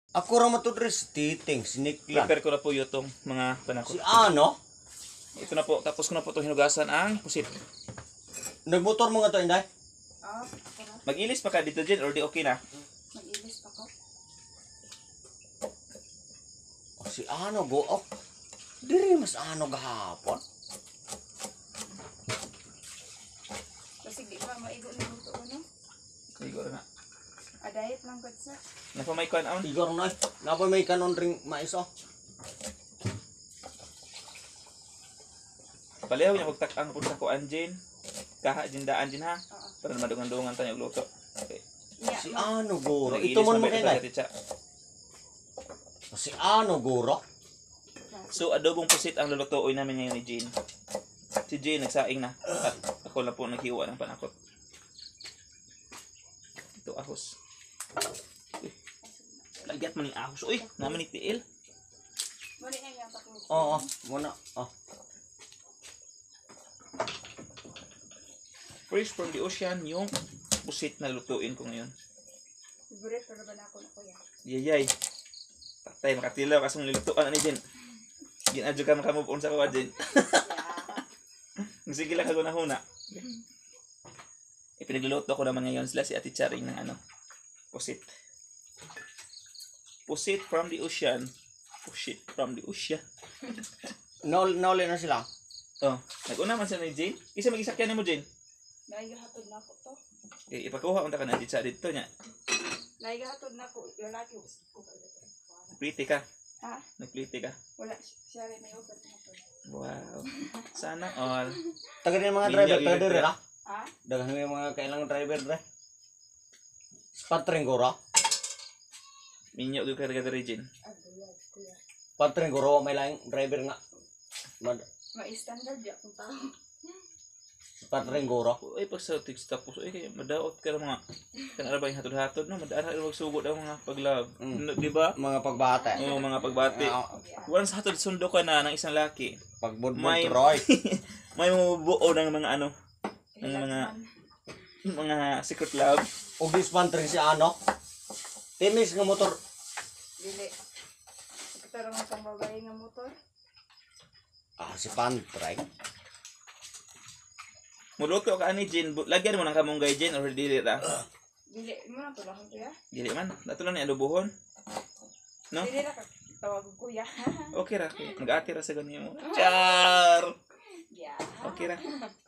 Ako ra matudres titing siniklan. Prepare ko na po itong mga panakot. Si ano? Ito na po, tapos ko na po itong hinugasan ang pusit. Nagmotor mo nga to inday? Ako na. Mag-ilis pa ka dito dyan or di okay na? Mag-ilis pa ko. Si ano go up? Diri mas ano gahapon. Kasi di ba maigo na luto ko, no? Siguro na. Diet lang gud sa. Napamay ko na. Igor na. Napa may kanon ring mais oh. Palayaw niya pagtak-ang po sa kuan dyan. Kaha dyan daan dyan ha. Oo. Para madungan-dungan tayo luto. Okay. Si ano goro? Nag-ilis Ito man mo mamaya kay pa day. titsa. Si ano goro? So adobong pusit ang lulutuoy namin ngayon ni Jane. Si Jane nagsaing na. At ako na po naghiwa ng panakot. Ito ahos. Uy. Lagyat man ni ahos. Uy, naman ni tiil. Mali na yung takluto. Oo, muna. Oh. Fresh from the ocean yung pusit na lutuin ko ngayon. Favorite pero ba na ako na kuya? Yayay. Patay makatilaw kasong nilutuan na ni Jane. Ginadyo ka makamove on sa kawa Jane. Sige lang ako na huna. Ipinagluluto ko naman ngayon sila si Ate Charing ng ano. Pusit. Pusit from the ocean. Pusit from the ocean. Nauli na sila. Oh, nag-una man sila ni Jane. Isa mag-isakyan mo Jane. Naigahatod na ako to. Okay, ipakuha unta ka na dito dito niya. Naigahatod na ako. Lalaki ko. Pretty ka. Ha? Nagpliti ka. Wala. Siya rin may open na ako. Wow. Sana all. Taga din mga Minyo, driver taga electric. diri ra. Ha? Daghan yung mga kailangan driver dre. Patring goro. Minyo gyud ka diri Jane. Aguyad, kuya. Patring goro may laing driver nga. Ma-standard ya kung tao. Patring goro. Uy, pag sa text tapos, uy, kaya madaot ka ng mga, kanara ba yung hatod-hatod, no? Madaan ka magsugod ang mga pag-love. Di ba? Mga pagbata. Oo, mga pagbati. Once hatod sundo ka na ng isang laki, Pagbudbud May- Troy. may mabubuo ng mga ano, ng mga secret love. Ugis pantring si ano. Timis nga motor. Dili. Pero nga pang babae nga motor. Si pantring. Muluto ka ani Jin, lagyan mo ng kamunggay Jin or dili ra. Dili mo na tulahon kuya. Dili man, natulang ni alubuhon. No? Dili ra ka tawag ko kuya. Okay ra, mag-ati ra sa ganyan mo. Char! Yeah. Okay ra.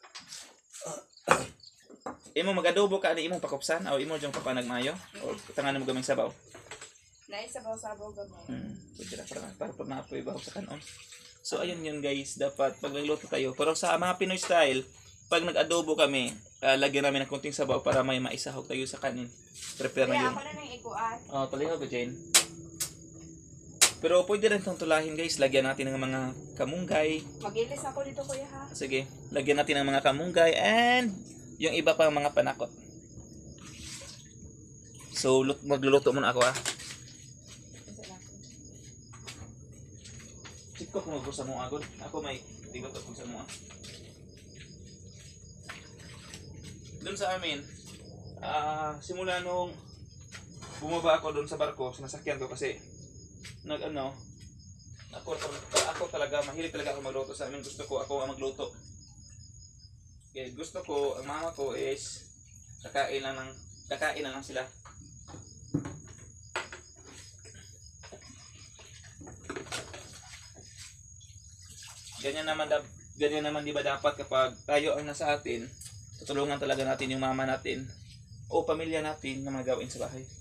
Imo magadobo ka ani imong pakupsan o imo jung papanagmayo o tangan mo gaming sabaw. Naisabaw-sabaw gamay. Pwede ra para na apoy baho sa kanon. So ayun yun guys, dapat pag nagluto tayo. Pero sa mga Pinoy style, pag nag-adobo kami, lagyan namin ng konting sabaw para may maisahog tayo sa kanin. Prepare na Kaya yun. ako na nang ikuan. Oh, tuloy ko Jane. Pero pwede rin itong tulahin guys. Lagyan natin ng mga kamunggay. Mag-ilis ako dito kuya ha. Sige, lagyan natin ng mga kamunggay and yung iba pang mga panakot. So, magluluto muna ako Siko kung magbusa mo agad. Ako may tigot at magbusa mo Doon sa amin, simula nung bumaba ako doon sa barko, sinasakyan ko kasi ako talaga, mahilig talaga ako magluto sa amin. Gusto ko ako ang magluto. Okay, gusto ko, ang mama ko is kakain na lang sila. Ganyan naman di ba dapat kapag tayo ang nasa atin, tutulungan talaga natin yung mama natin o pamilya natin na mga gawain sa bahay.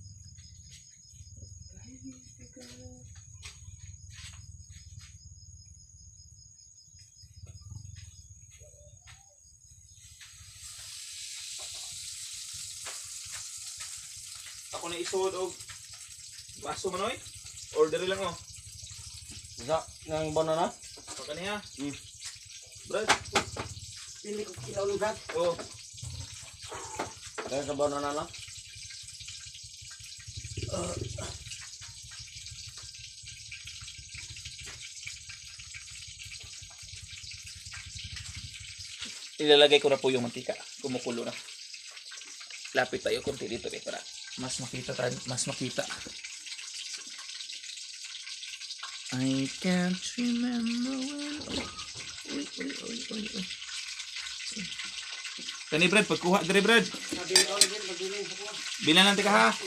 Ako na isuod og baso manoy. Order lang Sa nang banana. Paka niya. Brad. Pili ko kilaw ni Brad. Oh. Kaya sa banana na. Ilalagay ko na po yung mantika. Kumukulo na. Lapit tayo konti dito para mas makita. I can't remember when. Uy, uy, uy, uy, uy. Kani Brad, pagkuha dire Brad. Bilan lang tika ha.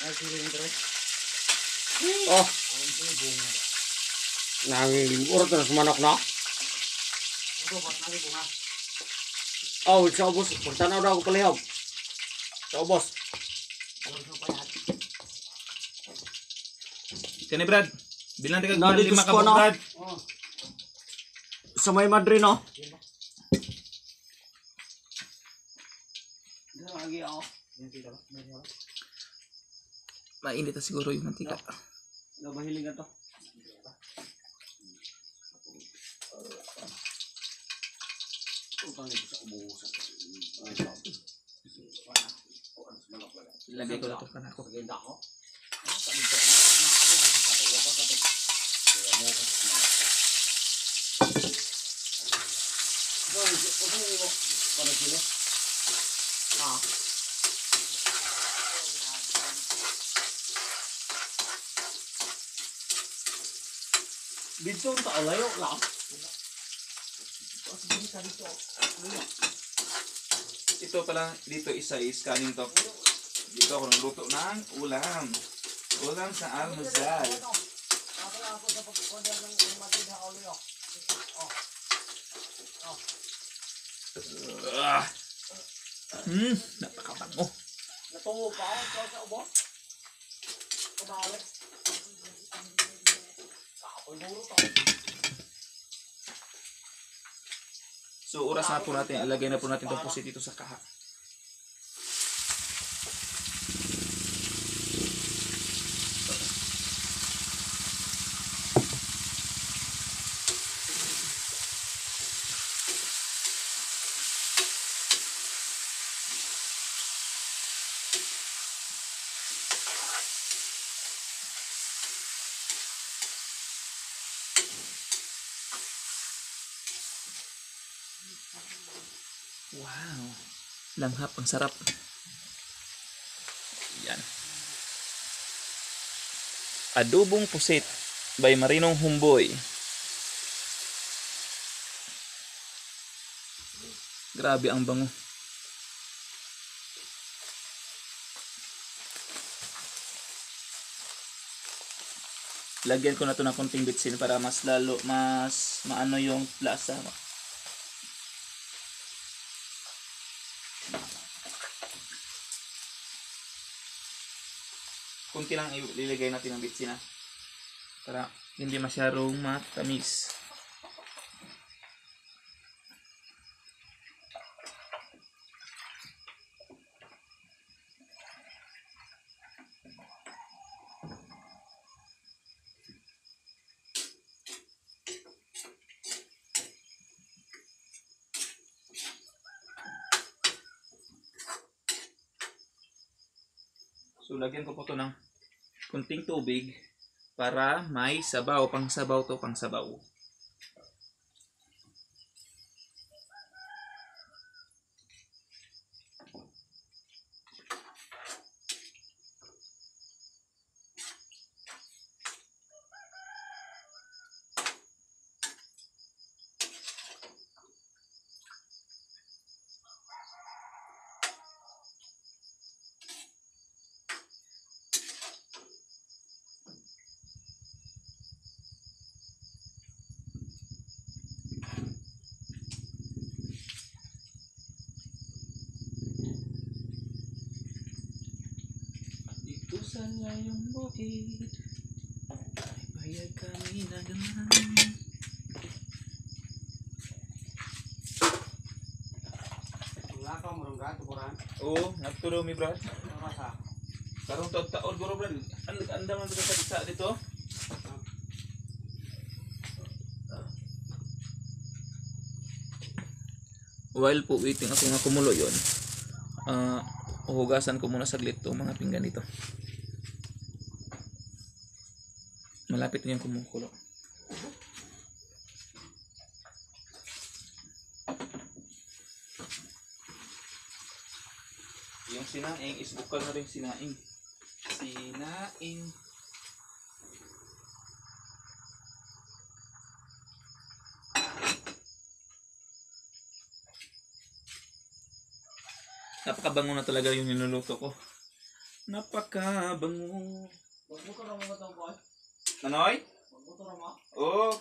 Oh. Nangingimur terus manok na. Oh, sa ubos. Pagtanaw daw ako palihog. Sa ubos. Kani Brad, bilan tika Nandito 5 ka ko, no? Brad. Sa may Madrid, no? Lagi ako. Mainit na siguro yung mantika. Nabahilingan to. Lagay ko na ito ka na ako. Dito sa alayo lang. Ito pala, dito isa is kanin to. Dito ako nagluto ng ulam. Ulam sa almusal. Napakabango. Natungo pa ako sa ubos. Kumalik. So oras na po natin, ilagay na po natin itong pusit dito sa kaha. Wow. Langhap, ang sarap. Yan. Adobong pusit by Marinong Humboy. Grabe ang bango. Lagyan ko na to ng konting bitsin para mas lalo, mas maano yung lasa. Kunti lang ilagay natin ang bitsin para hindi masyadong matamis. So lagyan ko po to ng kunting tubig para may sabaw, pang sabaw to, pang sabaw. Sa layong bukid ay payag kami na naman. Wala ka mo ron gato boran. Oo, nagturo mi brad. Masa. Karong taon guro brad. Anda man sa sa dito. While po waiting ako nga kumulo yon. Hugasan ko muna saglit itong mga pinggan dito. Malapit na yung kumukulo. Yung sinaing is bukal na rin sinaing. Sinaing. Napakabango na talaga yung niluluto ko. Napakabango. Magbuto ra mo ba ito, boy? Nanoy? Magbuto ra mo? Oh.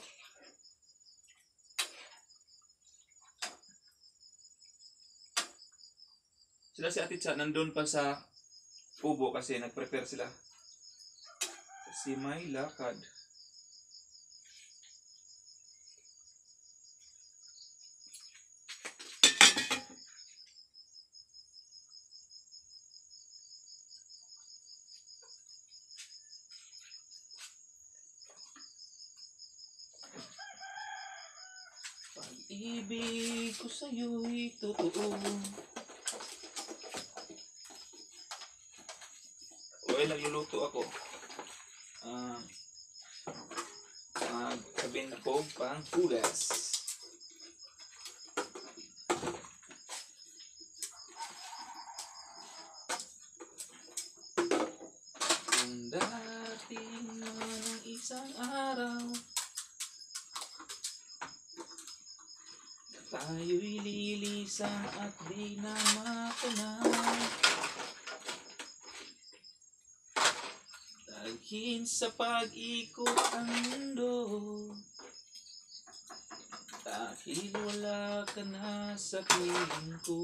Sila si Ate Cha nandun pa sa kubo kasi nag-prepare sila. Kasi may lakad. Pag-ibig ko sa'yo'y totoo. Okay, nagluluto ako. Magkabin ko pang hugas. Kung dating man ang isang araw, tayo'y lilisan at di na matanaw. Dalhin sa pag-ikot ang mundo, dahil wala ka na sa piling ko.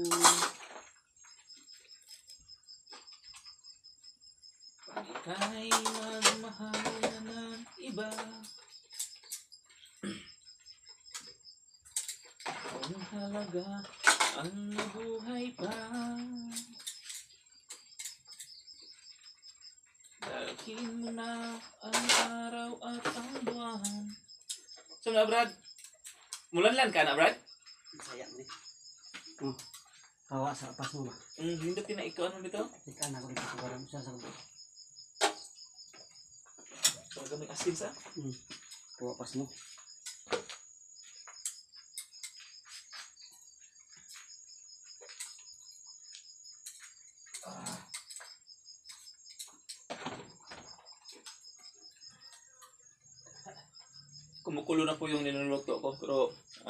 Pag ika'y magmahal na ng iba, ang halaga ang nabuhay pa. Dalhin mo na ang araw at ang buwan. So na, Brad? Mulanlan ka na, Brad? Sayang ni. Kawa sa pas mo ba? Hindi na ikaw ano dito? Ika na ko dito sa barang sa sabi. Talaga may asin sa? Kawa pas mo. Kumukulo na po yung niluluto ko, pero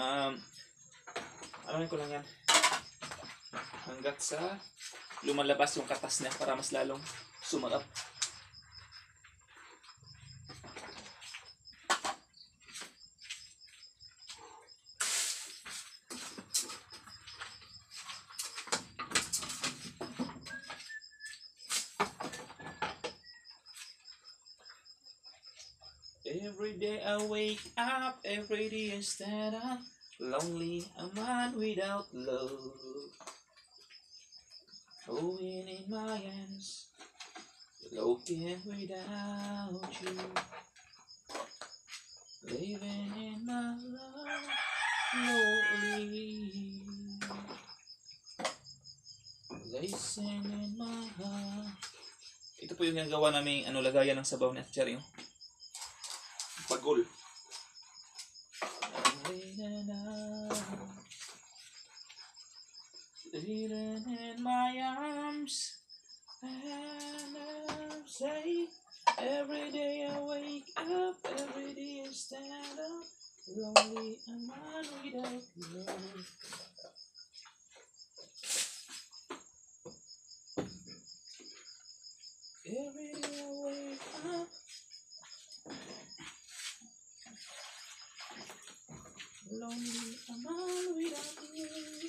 alamin ko lang yan hanggat sa lumalabas yung katas niya para mas lalong sumarap. Every day I wake up, every day I stand up. Lonely, a man without love. Going in my hands, looking without you. Living in my love, lonely. Listen in my heart. Ito po yung ginagawa namin lagayan ng sabaw ni Cherry. Pagul. Leaning in my arms, and I say, every day I wake up, every day I stand up, lonely a man without love. Every day I wake up, lonely a man without love.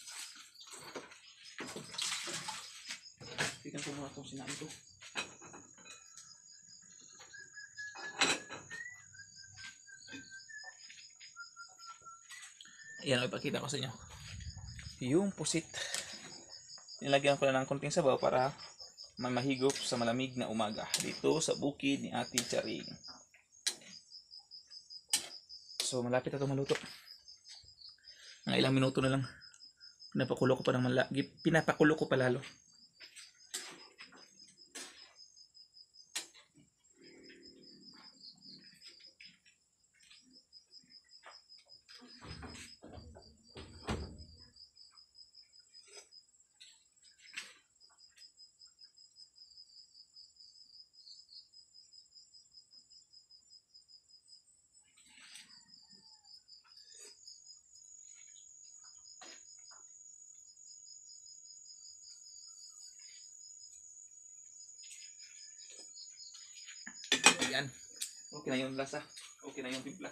Tignan ko muna itong sinain ko. Ayan, ipakita ko sa inyo. Yung pusit. Nilagyan ko na ng konting sabaw para mamahigop sa malamig na umaga dito sa bukid ni Ate Charing. So, malapit na ito maluto. Mga ilang minuto na lang. Pinapakulo ko pa lalo. Ayan. Okay na yung lasa. Okay na yung timpla.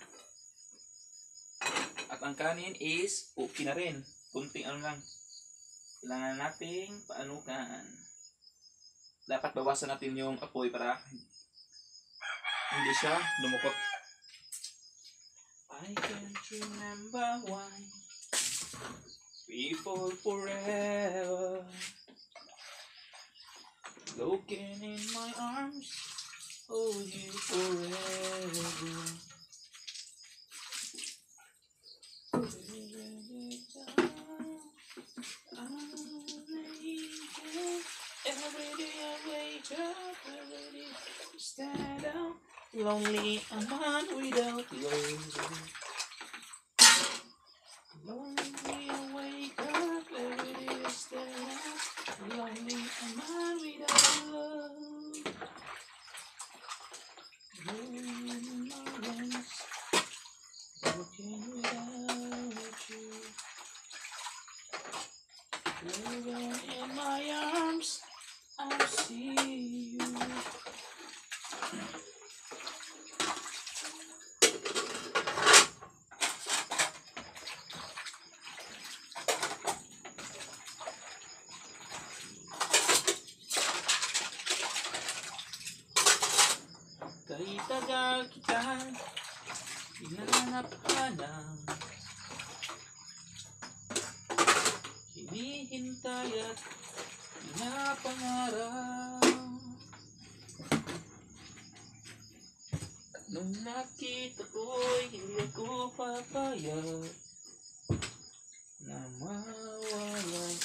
At ang kanin is okay na rin. Kunting ano lang. Kailangan nating paanukan. Dapat bawasan natin yung apoy para hindi siya lumukot. I can't remember why we fall forever. Looking in my arms, hold you forever. Every day I wake up, every day I stand out. Lonely, a man without love. Lonely, I wake up, every day I stand out. Lonely, a man without love. Lonely in my lungs, broken without you. Living in my arms, I see you. Kay tagal kitang hinahanap-hanap, hinihintay at pinapangarap. Nung nakita ko'y hindi ako papayag na mawalay.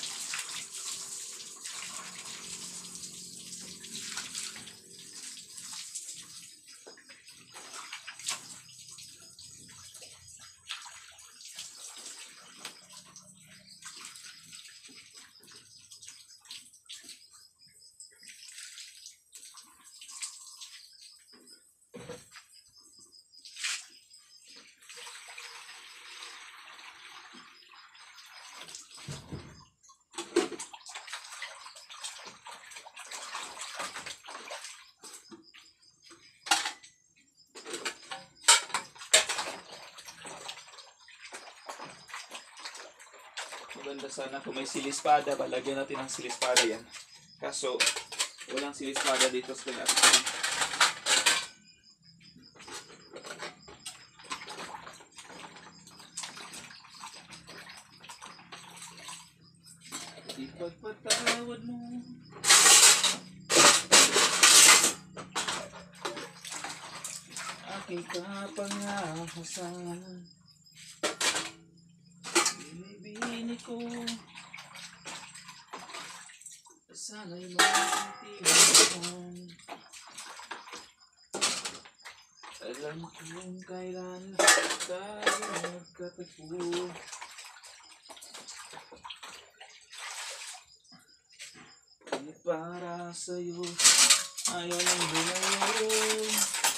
Maganda sana kung may silispada, palagyan natin ng silispada yan. Kaso, walang silispada dito sa atin. Di pagpatawad mo, aking kapangahasan. Binibini ko, sana'y maintindihan. Alam kong kailan tayo magkatagpo. Di para sa'yo, ayaw lang bumayon.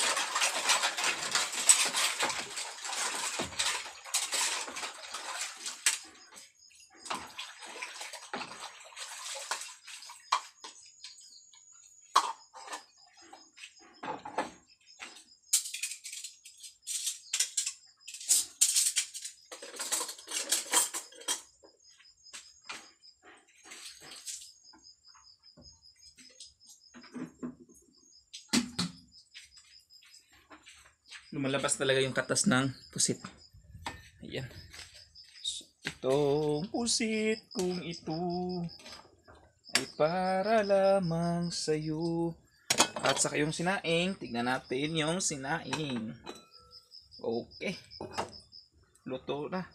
Lumalabas talaga yung katas ng pusit. Ayan. So, itong pusit kung ito ay para lamang sa'yo. At saka yung sinaing, tignan natin yung sinaing. Okay. Luto na.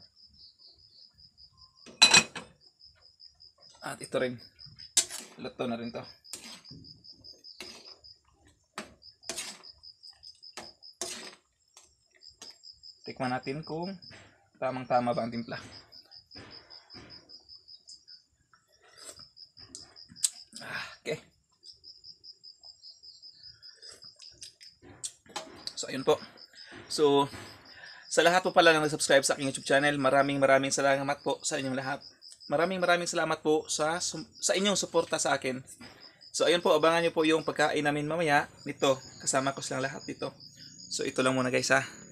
At ito rin. Luto na rin to. Tikman natin kung tamang-tama ba ang timpla. Okay. So, ayun po. So, sa lahat po pala ng nag-subscribe sa aking YouTube channel, maraming salamat po sa inyong lahat. Maraming salamat po sa inyong suporta sa akin. So ayun po, abangan nyo po yung pagkain namin mamaya. Nito, kasama ko silang lahat dito. So ito lang muna guys ha.